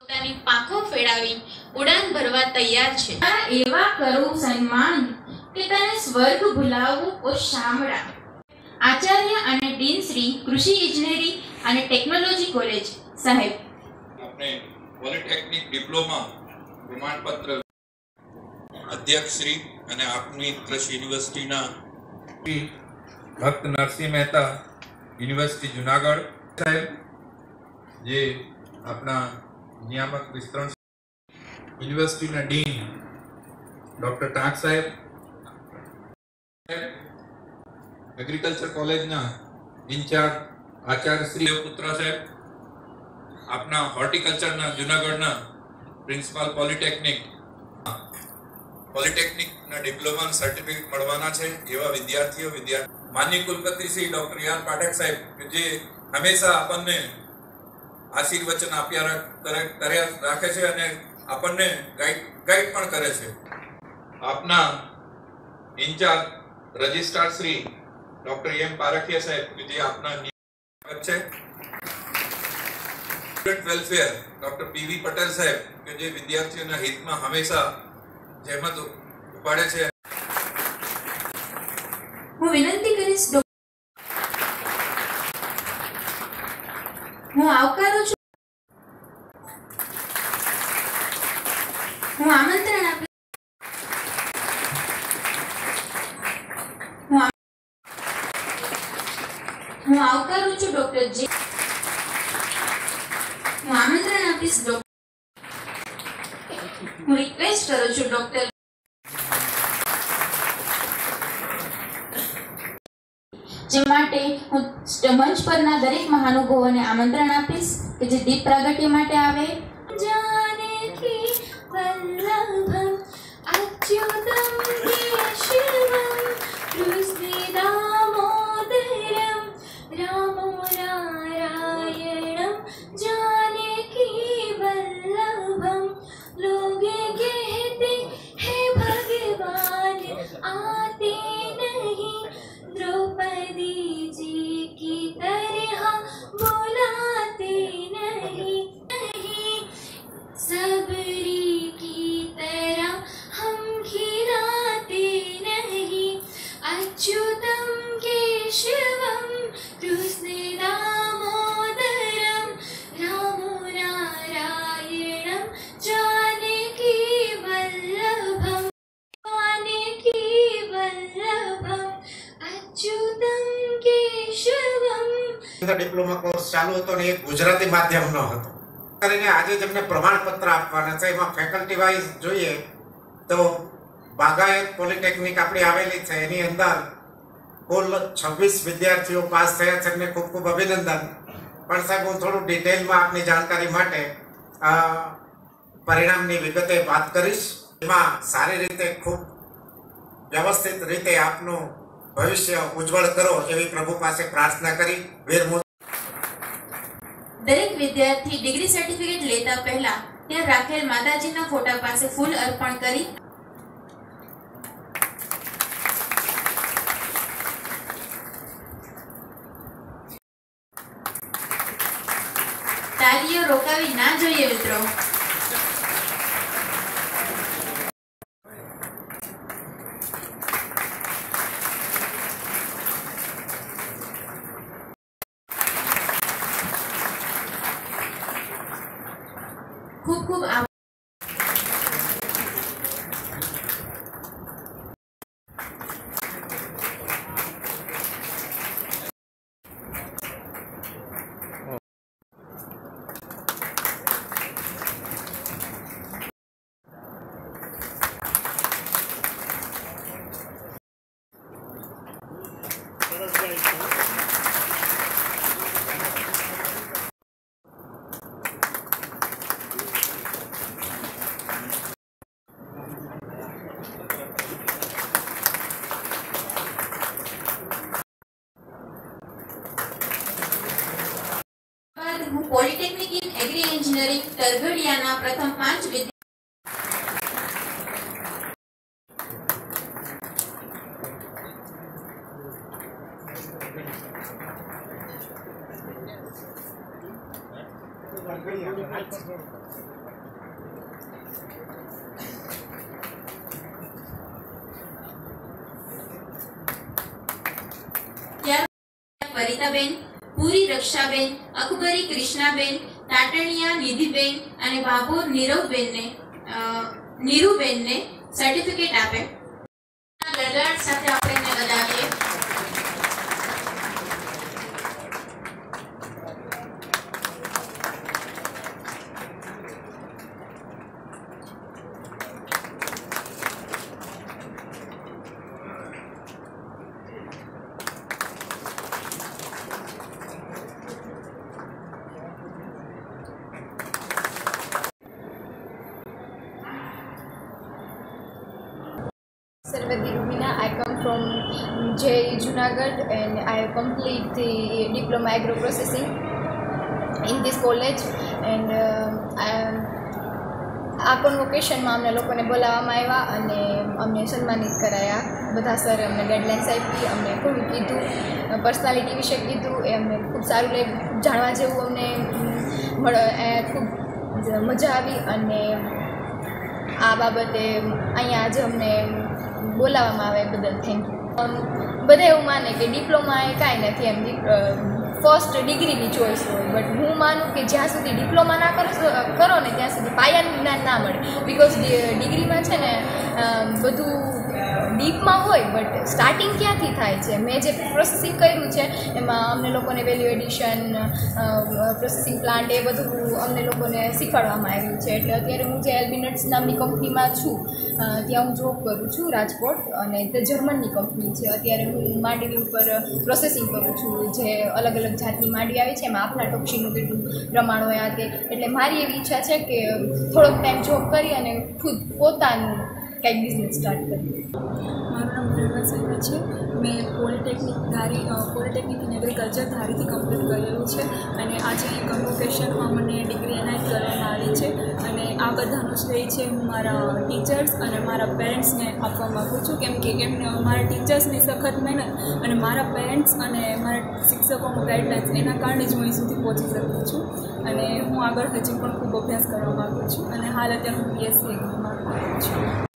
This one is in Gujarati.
પોતાની પાંખો ફેડાવી ઉડાન ભરવા તૈયાર છે। એવા કરું સન્માન કે તને સ્વર્ગ ભૂલાવું ઓ શામળા। આચાર્ય અને ડીન શ્રી કૃષિ ઇજનેરી અને ટેકનોલોજી કોલેજ સાહેબ। આપણે પોલિટેકનિક ડિપ્લોમા પ્રમાણપત્ર અધ્યક્ષ શ્રી અને આપની કૃષિ યુનિવર્સિટીના ભક્ત નરસિંહ મહેતા યુનિવર્સિટી જુનાગઢ સાહેબ, જે આપણા નિયામક વિસ્તરણ યુનિવર્સિટીના ડીન ડોક્ટર ટાંક સાહેબ, એગ્રીકલ્ચર કોલેજના ઇન્ચાર્જ આચાર્ય શ્રી પુત્ર સાહેબ, આપના હોર્ટિકલ્ચરના જુનાગઢના પ્રિન્સિપાલ પોલિટેકનિકના ડિપ્લોમા સર્ટિફિકેટ મળવાના છે એવા વિદ્યાર્થીઓ માનનીય કુલપતિ શ્રી ડોક્ટર યાન પાઠક સાહેબ, કે જે હંમેશા આપણને આશીર્વચન આપ્યા રાખે છે અને આપણને ગાઈડ પણ કરે છે। આપના incharge registrar Shri doctor M Parakhiya સાહેબ, કે જે આપના નિયામક છે। Student welfare doctor PV Patel સાહેબ, કે જે વિદ્યાર્થીઓના હિતમાં હંમેશા જહેમત ઉપાડે છે। હું વિનંતી કરીશ, હું આવકારું છું, હું આમંત્રણ આપીશ, હું આવકારું છું ડોક્ટર જે, હું આમંત્રણ આપીશ હું રિક્વેસ્ટ કરું છું ડોક્ટર જે માટે હું મંચ પરના દરેક મહાનુભાવોને આમંત્રણ આપીશ કે જે દીપ પ્રાગટ્ય માટે આવે। જાનકી વલ્લભમ અચ્યુતમ કેશવમ કૃષ્ણ દામોદરમ રામો નારાયણમ જાનકી વલ્લભમ लोग कहते हैं भगवान आते नहीं, द्रौपदी जी की तरह बुलाते नहीं, सबरी की तरह हम खिलाते नहीं, अच्युतम केशवम कृष्ण दामोदरम रामो नारायणम जानकी वल्लभम अच्युतम केशवम। ડિપ્લોમા કોર્સ ચાલુ હતો ને એ ગુજરાતી માધ્યમનો હતો, કરીને આજે જેમને પ્રમાણપત્ર આપવાના છે એમાં ફેકલ્ટી વાઇઝ જોઈએ તો બાગાયત પોલિટેકનિક આપણી આવેલી છે, એની અંદર કુલ 26 વિદ્યાર્થીઓ પાસ થયા છે, એમને ખૂબ ખૂબ અભિનંદન। પણ સાહેબ, હું થોડું ડિટેલમાં આપની જાણકારી માટે પરિણામની વિગતે વાત કરીશ। એમાં સારી રીતે ખૂબ વ્યવસ્થિત રીતે આપનું ભવિષ્ય ઉજ્જવળ કરો એવી પ્રભુ પાસે પ્રાર્થના કરી દરેક વિદ્યાર્થી ડિગ્રી સર્ટિફિકેટ લેતા પહેલા ત્યાં રાખેલ માતાજીના ફોટા પાસે ફૂલ અર્પણ કરી તાળીઓ રોકાવી ના જોઈએ મિત્રો। ખૂબ ખૂબ આભાર। હું પોલિટેકનિક ઇન એગ્રી એન્જિનિયરિંગ તરઘડિયાના પ્રથમ 5 વિદ્યાર્થીઓ વરિતાબેન, પૂરી રક્ષાબેન, અકબરી કૃષ્ણાબેન, તાટણિયા નિધિબેન અને બાબોર નીરુબેનને સર્ટિફિકેટ આપે. ગડગડ સાથે આપણે એને વધાવીએ. Sarvati Rubina. I come from JEE Junagadh and I complete the diploma agro processing in this college and આ કોન્વોકેશનમાં અમને લોકોને બોલાવવામાં આવ્યા અને અમને સન્માનિત કરાયા. બધા સરે અમને ગાઈડલાઇન્સ આપી, અમને ઘણું કીધું, પર્સનાલિટી વિશે કીધું. એ અમને ખૂબ સારું લાગ્યું, ખૂબ જાણવા જેવું અમને ખૂબ મજા આવી. અને આ બાબતે અહીંયા આજે અમને બોલાવવામાં આવે બદલ થેન્ક યુ. બધા એવું માને કે ડિપ્લોમા એ કાંઈ નથી, એમ ફર્સ્ટ ડિગ્રીની ચોઈસ હોય, બટ હું માનું કે જ્યાં સુધી ડિપ્લોમા ના કરો ને ત્યાં સુધી પાયાનું જ્ઞાન ના મળે. બિકોઝ ડિગ્રીમાં છે ને બધું ડીપમાં હોય, બટ સ્ટાર્ટિંગ ક્યાંથી થાય છે. મેં જે પ્રોસેસિંગ કર્યું છે એમાં અમને લોકોને વેલ્યુ એડિશન, પ્રોસેસિંગ પ્લાન્ટ એ બધું અમને લોકોને શીખવાડવામાં આવ્યું છે. એટલે અત્યારે હું જે એલબી નટ્સ નામની કંપનીમાં છું ત્યાં હું જોબ કરું છું રાજકોટ, અને તે જર્મનની કંપની છે. અત્યારે હું માંડવી ઉપર પ્રોસેસિંગ કરું છું, જે અલગ અલગ જાતની માંડવી આવી છે એમાં આફ્લાટોક્સિનનું કેટલું પ્રમાણ હોય આ તે. એટલે મારી એવી ઈચ્છા છે કે થોડોક ટાઈમ જોબ કરી અને ખુદ પોતાનું કંઈક બિઝનેસ સ્ટાર્ટ કર્યું. મારું નામ રેવા સાહેબ છે. મેં પોલિટેકનિક ઇન એગ્રીકલ્ચર ધારીથી કમ્પ્લીટ કરેલું છે અને આજે અહીં કન્વોકેશનમાં મને ડિગ્રી એનાયત કરવામાં આવી છે. અને આ બધાનું શ્રેય છે હું મારા ટીચર્સ અને મારા પેરેન્ટ્સને આપવા માગું છું, કેમ કે એમને મારા ટીચર્સની સખત મહેનત અને મારા પેરેન્ટ્સ અને મારા શિક્ષકોનું ગાઈડલાઇન્સ એના કારણે જ હું અહીં સુધી પહોંચી શકું છું. અને હું આગળ હજી પણ ખૂબ અભ્યાસ કરવા માગું છું અને હાલ અત્યારે હું BSc એગ્રીમાં કરું છું.